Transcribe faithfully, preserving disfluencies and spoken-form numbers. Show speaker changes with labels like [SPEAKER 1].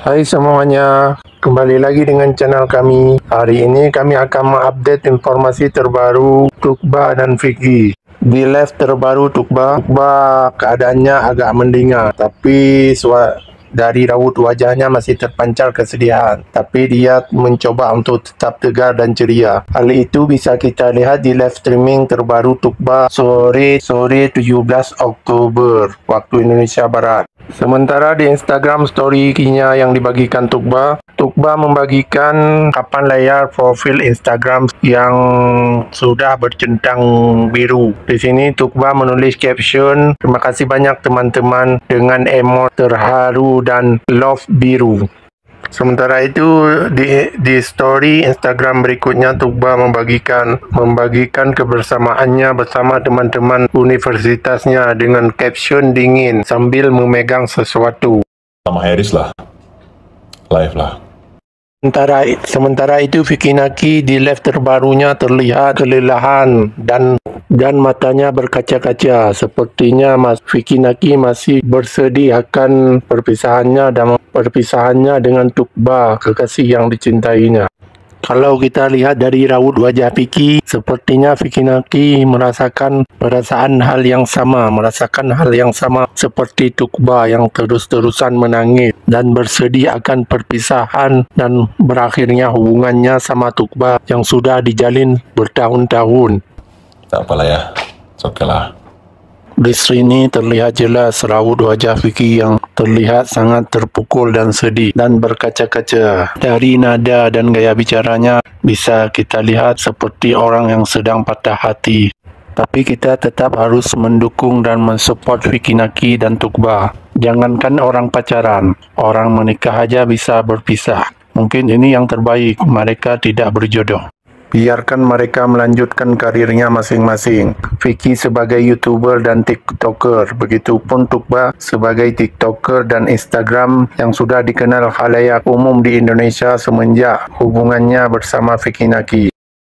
[SPEAKER 1] Hai semuanya, kembali lagi dengan channel kami. Hari ini kami akan mengupdate informasi terbaru Tukba dan Vicky. Di live terbaru Tukba, Tukba keadaannya agak mendingan, tapi dari raut wajahnya masih terpancar kesedihan. Tapi dia mencoba untuk tetap tegar dan ceria. Hal itu bisa kita lihat di live streaming terbaru Tukba sore sore tujuh belas Oktober waktu Indonesia Barat. Sementara di Instagram story-nya yang dibagikan Tukba, Tukba membagikan papan layar profil Instagram yang sudah bercentang biru. Di sini Tukba menulis caption, "Terima kasih banyak teman-teman," dengan emot terharu dan love biru. Sementara itu di, di story Instagram berikutnya Tukba membagikan membagikan kebersamaannya bersama teman-teman universitasnya dengan caption dingin sambil memegang sesuatu.
[SPEAKER 2] Sama Harris lah, live lah.
[SPEAKER 1] Sementara, sementara itu Vicky Naki di live terbarunya terlihat kelelahan dan dan matanya berkaca-kaca. Sepertinya Mas Vicky Naki masih bersedih akan perpisahannya dan perpisahannya dengan Tukba, kekasih yang dicintainya. Kalau kita lihat dari raut wajah Vicky, sepertinya Vicky Naki merasakan perasaan hal yang sama, merasakan hal yang sama seperti Tukba yang terus-terusan menangis dan bersedih akan perpisahan dan berakhirnya hubungannya sama Tukba yang sudah dijalin bertahun-tahun.
[SPEAKER 2] Tak apalah ya, oke lah.
[SPEAKER 1] Di sini terlihat jelas raut wajah Vicky yang terlihat sangat terpukul dan sedih dan berkaca-kaca. Dari nada dan gaya bicaranya bisa kita lihat seperti orang yang sedang patah hati. Tapi kita tetap harus mendukung dan mensupport Vicky Naki dan Tukba. Jangankan orang pacaran, orang menikah aja bisa berpisah. Mungkin ini yang terbaik, mereka tidak berjodoh. Biarkan mereka melanjutkan karirnya masing-masing. Vicky sebagai YouTuber dan TikToker, begitupun Tukba sebagai TikToker dan Instagram yang sudah dikenal khalayak umum di Indonesia semenjak hubungannya bersama Vicky Naki.